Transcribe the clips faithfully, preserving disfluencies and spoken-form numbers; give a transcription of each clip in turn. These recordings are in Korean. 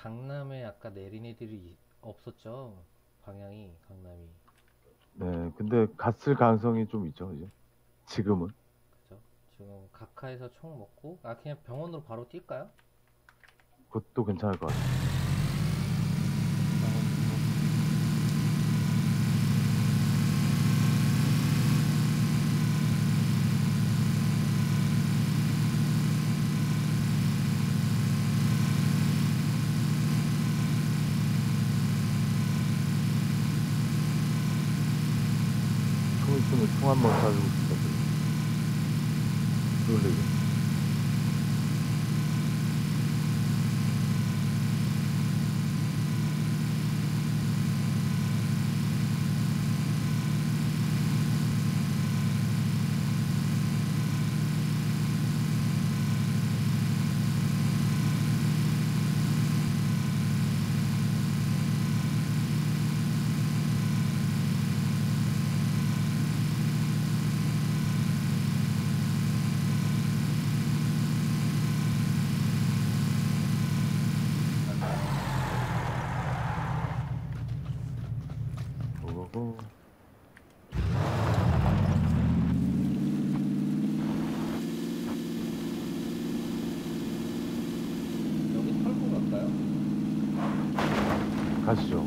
강남에 아까 내린 애들이 없었죠? 방향이 강남이. 네, 근데 갔을 가능성이 좀 있죠, 그죠? 지금은. 그죠? 지금 가카에서 총 먹고 아 그냥 병원으로 바로 뛸까요? 그것도 괜찮을 것 같아요. 총 있으면 총 한 번 쏴주고 싶다. 놀리게. 오고. 여기 털고 갈까요? 가시죠.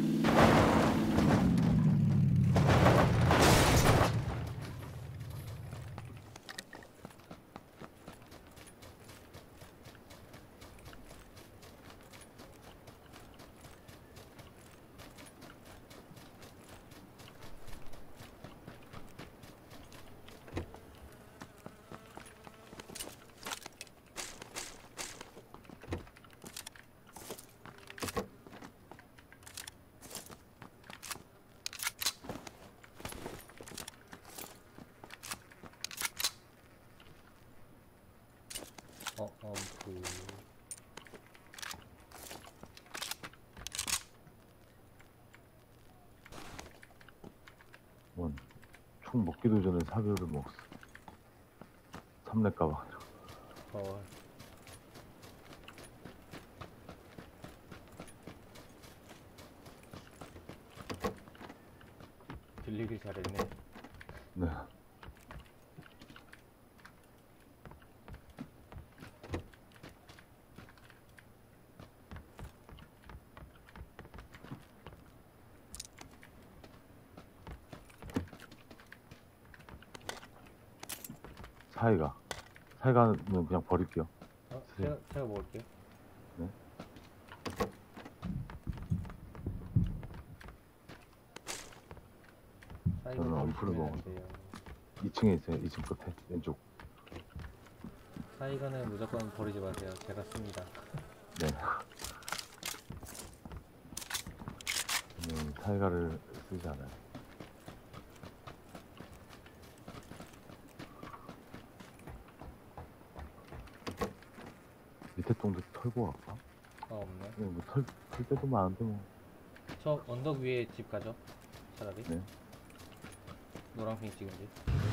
어, 어, 그 원. 총 먹기도 전에 사료를 먹었어. 삼렙 가방으로. 어, 들리길 잘했네. 네. 사이가. 사이가는 그냥 버릴게요. 어, 쓰세요. 제가 제가 먹을게요. 네. 사이가 저는 좀 엄프를 주면 안 먹어서. 돼요. 이 층에 있어요. 이 층 끝에. 왼쪽. 사이가는 무조건 버리지 마세요. 제가 씁니다. 네. 저는 사이가를 쓰지 않아요. 밑에 동도 털고 갈까? 어, 없네. 네, 뭐 털, 털 때도 많은데 뭐. 저 언덕 위에 집 가죠. 차라리 네. 노란핑 찍은 집.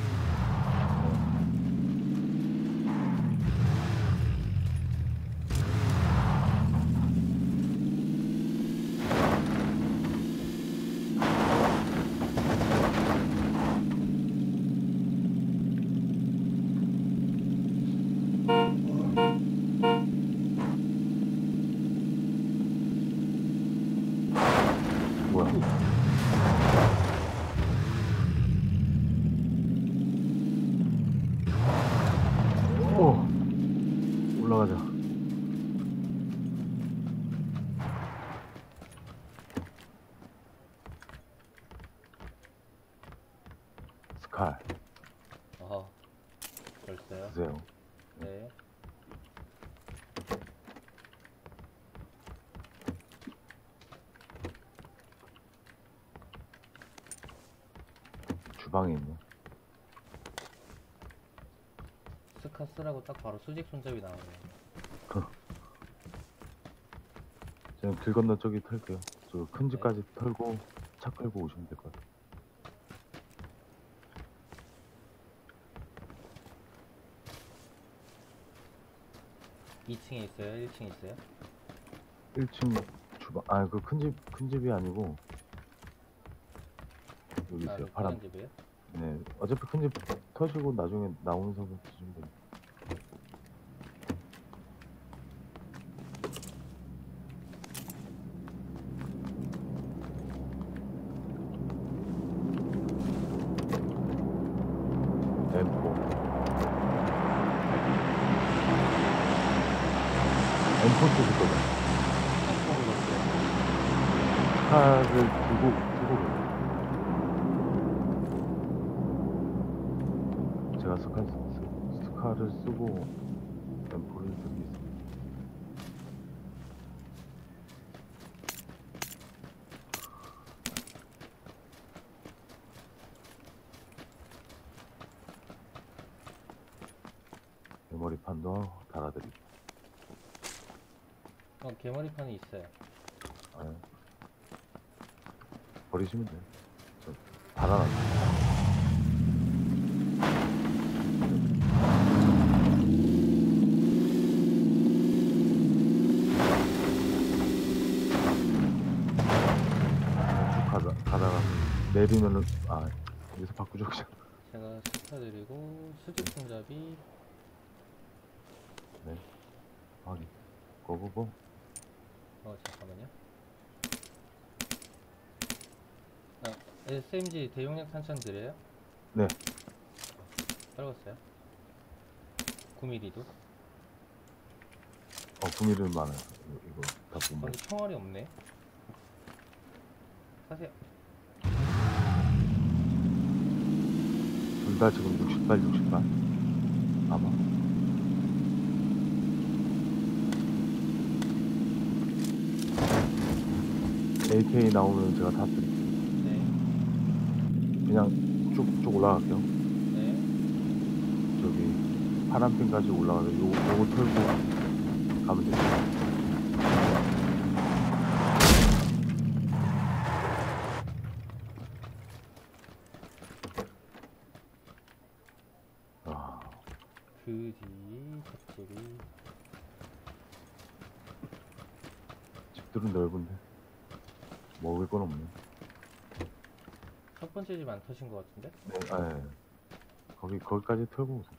뭐야? 오! 올라가자. 스칼. 어허, 벌써요? 드세요. 네. 주방에 있네. 스카 쓰라고 딱 바로 수직 손잡이 나오네요. 저는 길 건너 저기 털게요. 저 큰 네. 집까지 털고 차 끌고 오시면 될 것 같아요. 이 층에 있어요? 일 층에 있어요? 일 층 주방, 아, 그 큰 집, 큰 집이 아니고, 여기 아, 있어요. 그 파란. 파란 집이에요? 네. 어차피 큰 집 터시고 나중에 나오는 서부 드시면 돼요. 엠포. 엠포 쓰실 거죠? 엠포 긁었어요. 스카를 두고, 두고 가요. 제가 스카, 스, 스카를 쓰고 엠포를 드리겠습니다. 메모리판도 달아드리고. 어, 개머리판이 있어요. 아, 버리시면 돼요. 저 달아놨어요. 쭉 가다, 가다가 내리면은, 아, 여기서 바꾸죠, 그냥. 제가 스쳐드리고 수직 손잡이. 네. 확인. 고고고. 어, 잠깐만요. 아, 에스엠지 대용량 탄창 드려요? 네. 떨궜어요. 구 밀리미터도. 어, 구미를 많아요. 이거, 이거 다 보면. 거기 총알이 없네. 사세요. 둘 다 지금 육십 발, 육십 발. 아마. 에이케이 나오면 제가 다 드릴게요. 네. 그냥 쭉쭉 올라갈게요. 네. 저기 파란 핀까지 올라가서 요, 요거 털고 가면 돼요. 아, 그 뒤 갑자기 집들은 넓은데 먹을 건 없네. 첫 번째 집 안 터신 것 같은데? 네, 아, 예. 거기 거기까지 털고 오세요.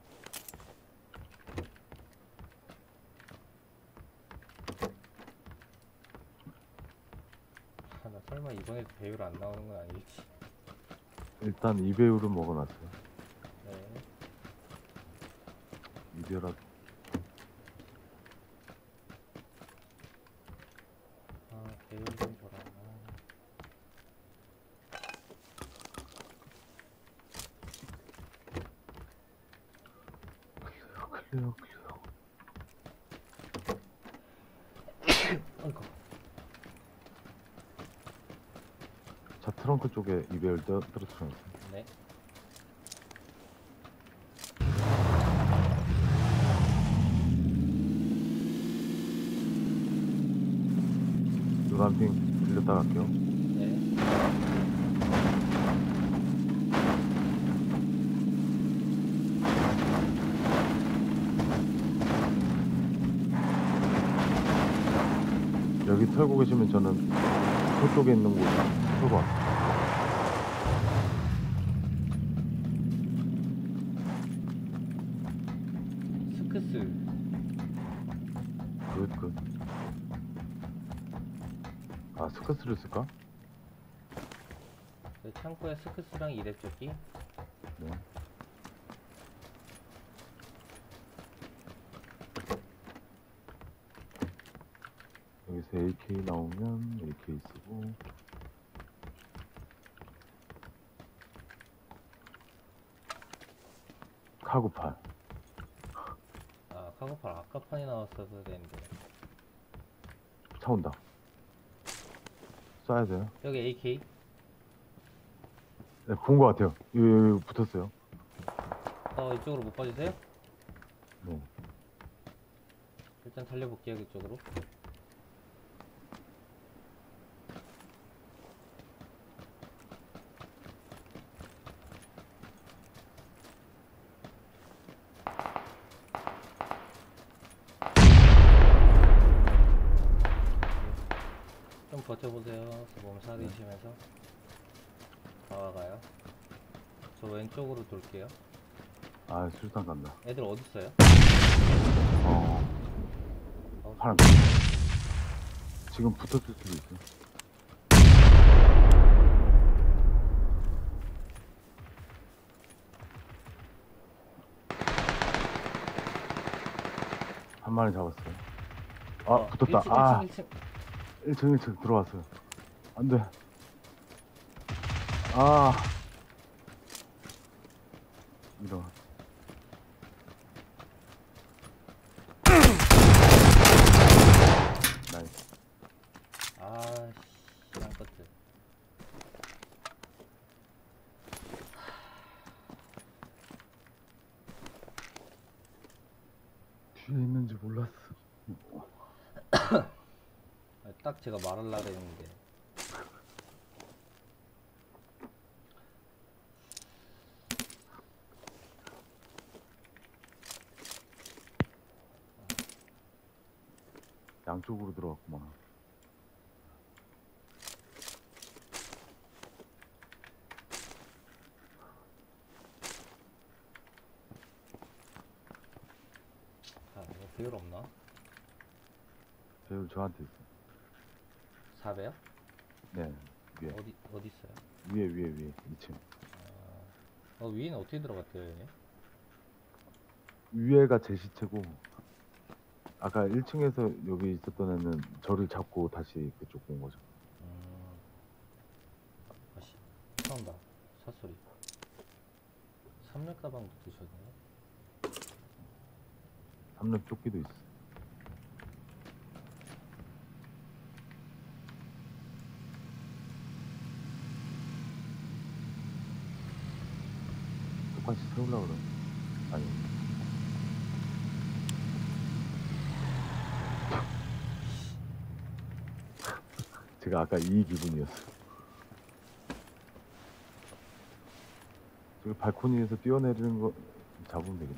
아, 나 설마 이번에 배율 안 나오는 건 아니겠지? 일단 이 배율은 먹어놨어요. 네. 이배율 아, 배율 좀 줘라. 클리어 클리어. 아이고. 자, 트렁크 쪽에 이 배율 떠 떨어뜨렸어요. 네. 노란핑 들렸다 갈게요. 네. 여기 털고 계시면 저는 서쪽에 있는 곳 털고 왔어요. 스크스. 굿, 굿. 아, 스커스를 쓸까? 그 창고에 스크스랑 이랩조끼. 네. 여기서 에이케이 나오면 에이케이 쓰고. 카구팔. 아, 카고팔 아까 판이 나왔어서 되는데. 차 온다. 쏴야 돼요. 여기 에이케이. 네, 본 것 같아요. 여기, 여기 붙었어요. 어, 이쪽으로 못 봐주세요? 네. 일단 달려볼게요, 그쪽으로. 버텨보세요. 몸 사리시면서 다가가요. 저 왼쪽으로 돌게요. 아, 술탄 간다. 애들 어디 있어요? 어, 어, 파란. 지금 붙었을 수도 있어. 한 마리 잡았어요. 아, 어, 붙었다. 일 층, 아, 일 층, 일 층. 일 층, 일 층 들어왔어요. 안 돼. 아. 이런. 나이스. 아, 씨, 한 것들. 뒤에 있는지 몰랐어. 아, 딱 제가 말하려고 했는데. 양쪽으로 들어왔구만. 아, 이거 배율 없나? 배율 저한테 있어. 사 배요? 네, 위에. 어디, 어디 있어요? 위에, 위에, 위에. 이 층. 어, 위에는 어떻게 들어갔대요, 얘네? 위에가 제 시체고, 아까 일 층에서 여기 있었던 애는 저를 잡고 다시 그쪽 온 거죠. 음, 아씨, 싸운다. 사소리. 삼렙 가방도 드셨네요? 삼렙 조끼도 있어. 똑같이 세우려고 그러네. 아니. 제가 아까 이 기분이었어. 저기 발코니에서 뛰어내리는 거 잡으면 되겠네.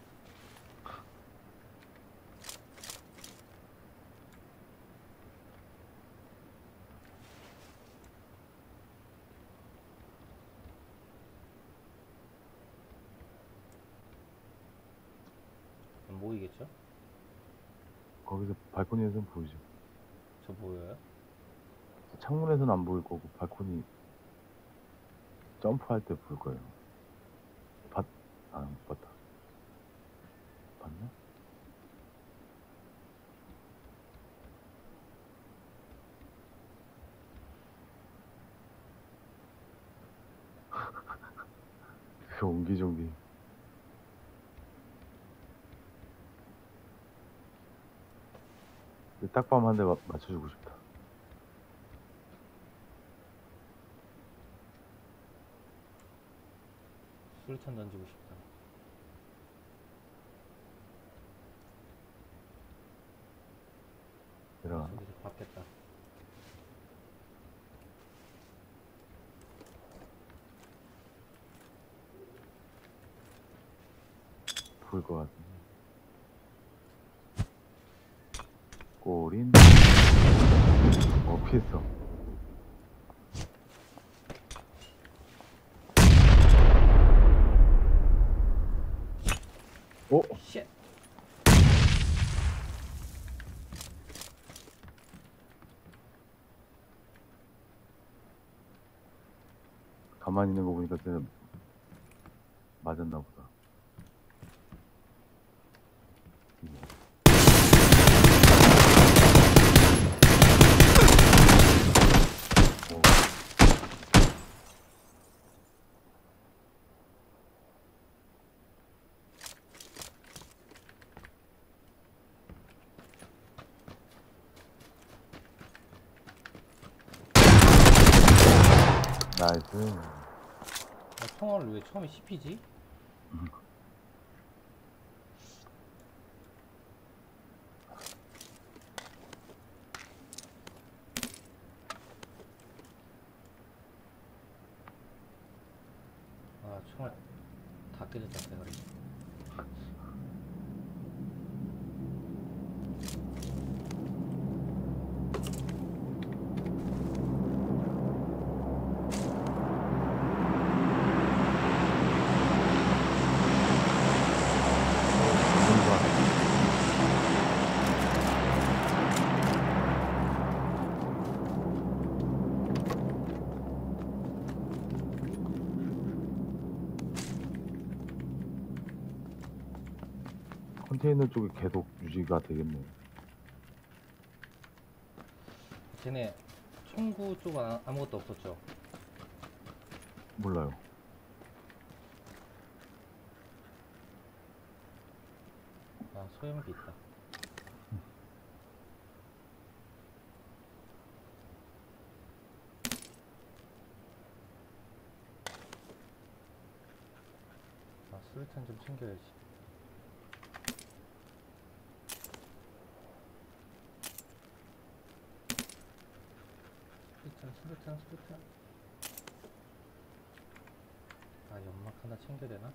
안 보이겠죠? 거기서 발코니에서는 보이죠. 저 보여요? 창문에서는 안 보일 거고 발코니 점프할 때 볼 거예요. 봤, 아, 못 봤다. 봤나? 그 옹기종기. 딱밤 한 대 맞춰주고 싶다. 술탄 던지고 싶다. 얘들아, 저기서 받겠다. 보일 것 같은데. 꼬린. 어, 피했어. 어? 쉣! 가만히 있는 거 보니까 쟤 맞았나 보다. 어. 나이스. 아, 총알을 왜 처음에 씹히지? 아, 총알 다 깨졌다, 대가리. 밑에 있는 쪽이 계속 유지가 되겠네요. 쟤네 총구 쪽은 아- 아무것도 없었죠? 몰라요. 아, 소형기 있다. 아, 수류탄 좀 챙겨야지. 수류탄, 수류탄, 수류탄. 아, 연막 하나 챙겨야 되나?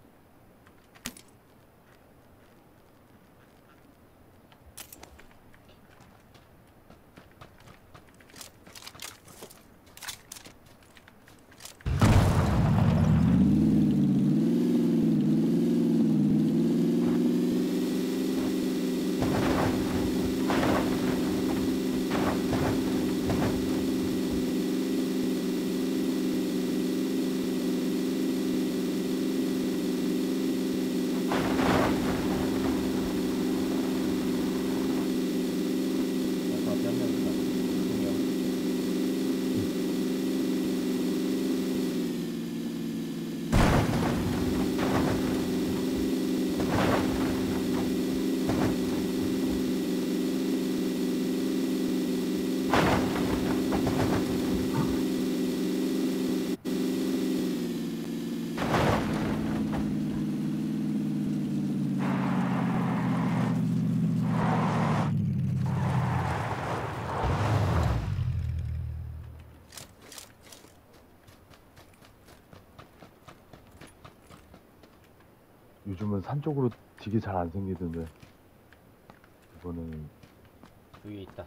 아, 앞에 한 명 있다. 두 명. 요즘은 산 쪽으로 되게 잘 안 생기던데 이번에는 위에 있다.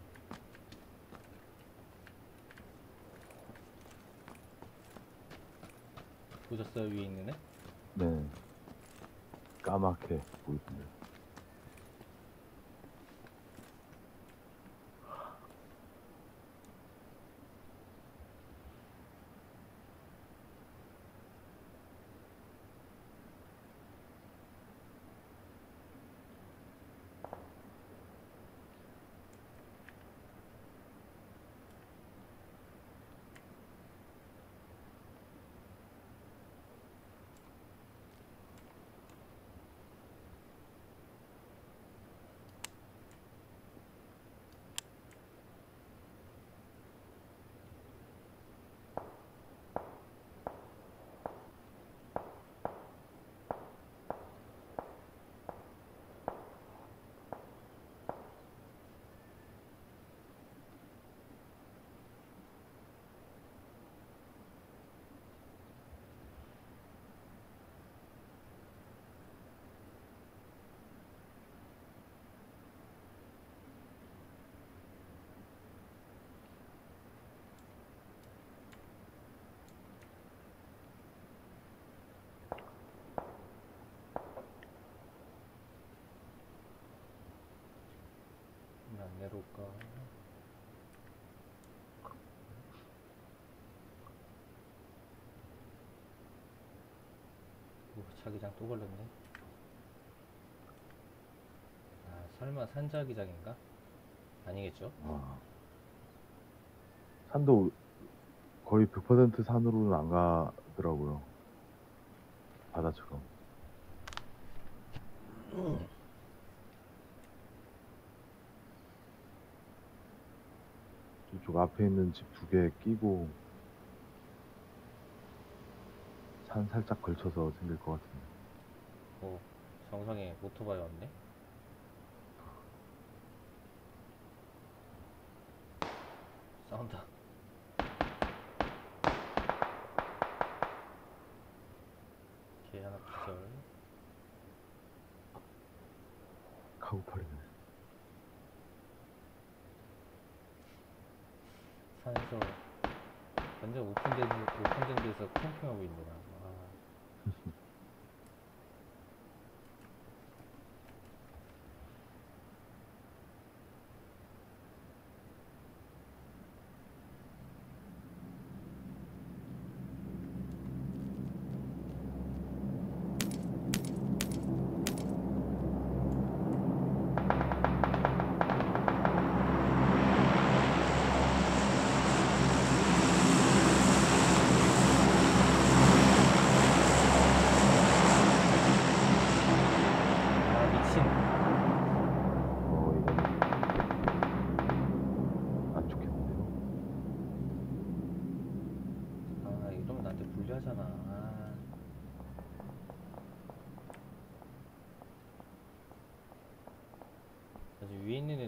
보셨어요? 위에 있는 애? 네 까맣게 보이던데. 안 내려올까? 오, 자기장 또 걸렸네. 아, 설마 산자기장인가? 아니겠죠? 아, 산도 거의 백 퍼센트 산으로는 안 가더라고요. 바다처럼. 이쪽 앞에 있는 집 두 개 끼고 산 살짝 걸쳐서 생길 것 같은데. 오, 정상에 오토바이 왔네? 싸운다. 걔 하나 기절. 카구팔이네. 산에서 완전 오픈된, 오픈된 데서 캠핑하고 있구나. 아,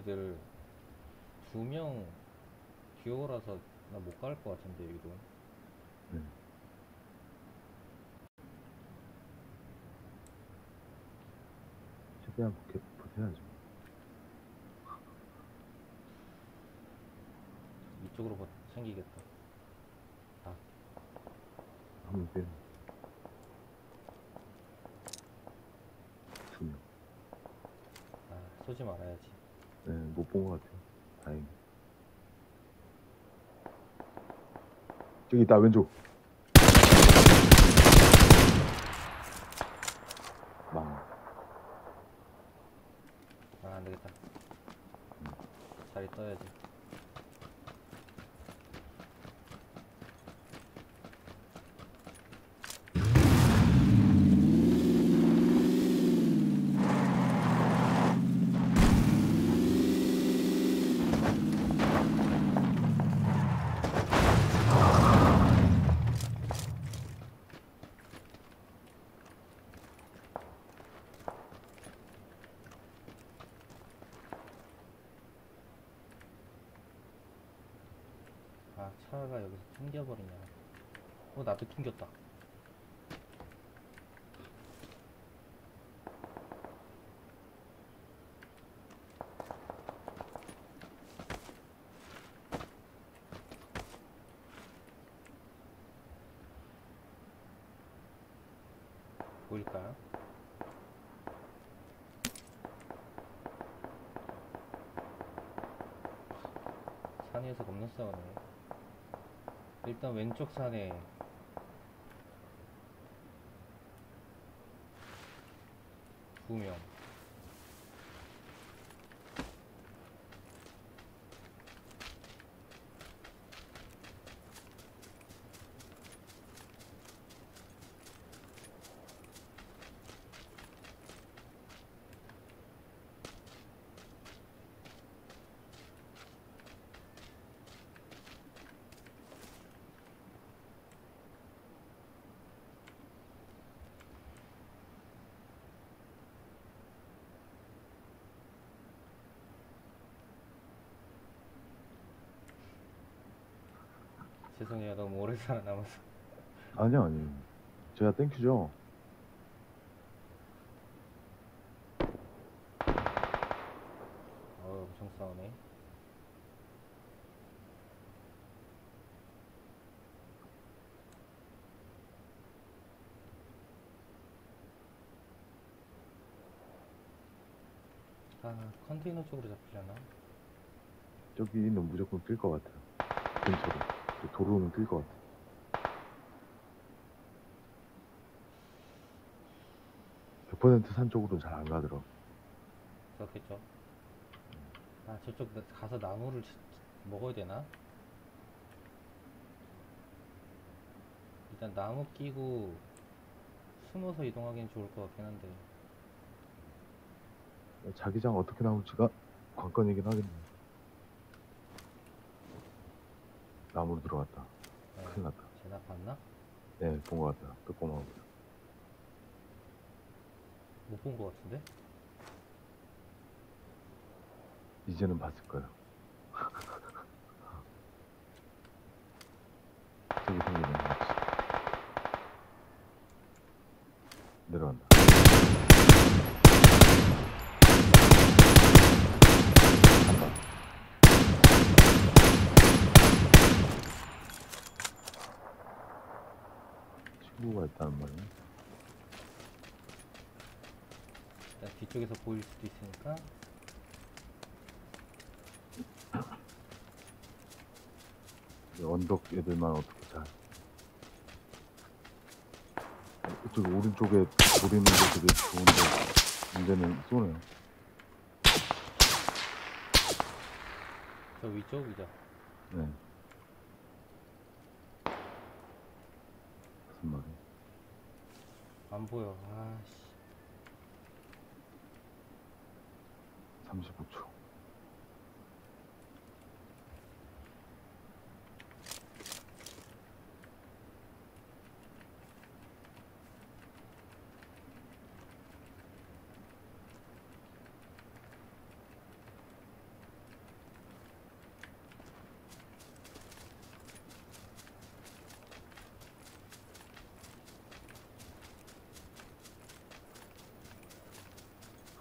애들 두 명 듀오라서 나 못 갈 것 같은데 위로. 네. 최대한 버 버텨야죠. 이쪽으로 버- 생기겠다. 아, 한번 빼요. 두 명. 아 쏘지 말아야지. 네, 못 본 것 같아요. 다행히. 저기 있다, 왼쪽. 망. 아 안되겠다. 자리 떠야지. 아 차가 여기서 튕겨버리냐. 어 나도 튕겼다. 보일까요? 산에서 겁나 싸우네. 일단 왼쪽 산에 두 명. 죄송해요 너무 오래 살아남아서. 아니요, 아니요. 제가 땡큐죠. 어 엄청 싸우네. 아 컨테이너 쪽으로 잡히려나? 저기는 무조건 뛸 것 같아요. 근처로. 저 도로는 뛸 것 같아요. 백 퍼센트 산 쪽으로는 잘 안 가더라고. 그렇겠죠. 아 저쪽 나- 가서 나무를 치- 먹어야 되나? 일단 나무 끼고 숨어서 이동하기는 좋을 것 같긴 한데. 자기장 어떻게 나올지가 관건이긴 하겠네요. 나무로 들어갔다. 네, 큰일 났다. 쟤나 봤나? 네, 본 것 같아요. 뜨꼬마하고. 못 본 것 같은데? 이제는 봤을 거예요. 저기 생기네. 내려간다. 간다. 친구가 있다는 말이네. 일단 뒤쪽에서 보일 수도 있으니까. 이 언덕 애들만 어떻게 잘. 이쪽 오른쪽에 보이는 게 되게 좋은데 문제는 쏘네요. 저 위쪽이죠. 네. 무슨 말이? 안 보여. 아씨. 삼십오 초.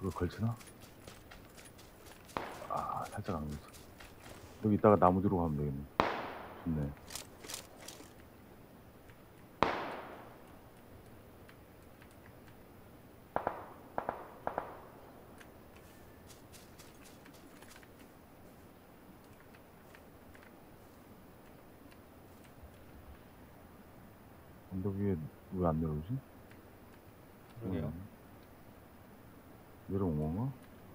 저거 걸치나? 아, 살짝 안 걸쳐. 여기 있다가 나무 뒤로 가면 되겠네. 좋네. 언덕 위에 왜 안 내려오지? 그러게요. 음. 내려온 건가?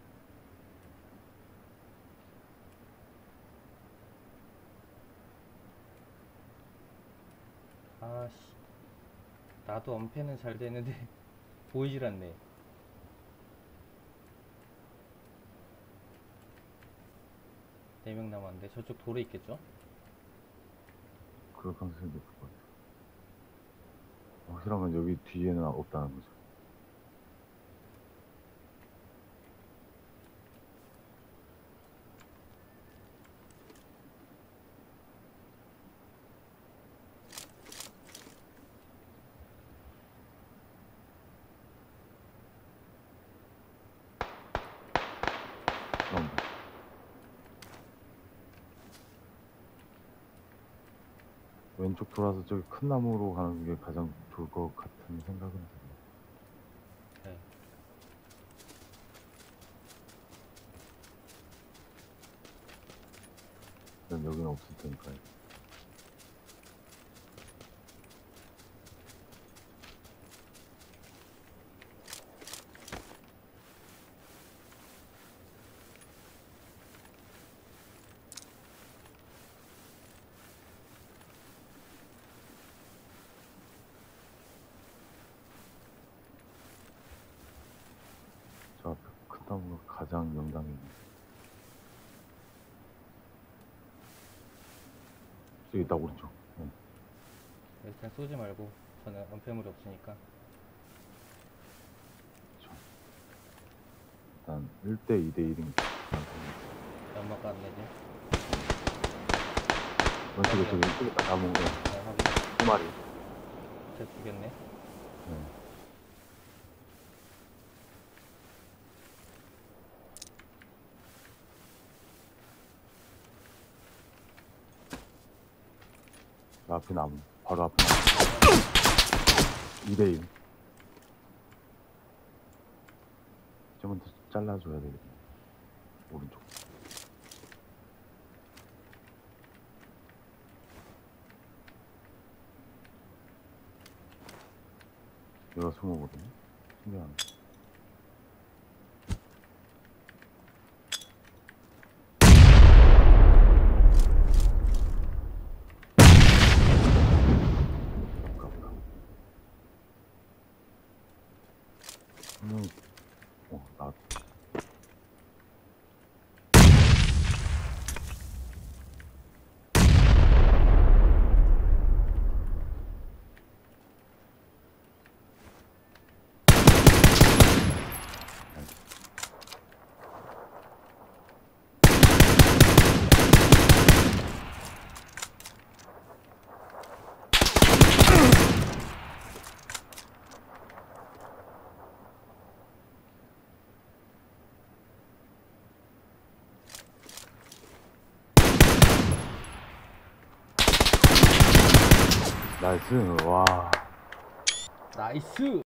아씨, 나도 엄폐는 잘 되는데 보이질 않네. 네 명 남았는데 저쪽 돌에 있겠죠? 그럴 가능성이 높을 것 같아. 확실한 건 여기 뒤에는 없다는 거죠. 그럼 왼쪽 돌아서 저기 큰 나무로 가는 게 가장 좋을 것 같은 생각은 들어요. 네. 일단 여기는 없을 테니까. 저 앞에 큰 나무가 가장 영당해. 저기 있다, 오른쪽. 네. 일단 쏘지 말고 저는 엄폐물이 없으니까. 일단 일 대 이 대 일인 연막 가는 애들. 왼쪽에 저기 왼쪽에 딱 나무 네, 네, 확인. 두 마리. 제 죽였네. 네. 저 앞에 나무. 바로 앞에 나무. 이 대 일. 좀만 더 잘라줘야 되겠네. 오른쪽. 얘가 숨어거든요. 신기하네. 아깝다. 분명히, 어, 나왔다. 나이스. 와. 나이스!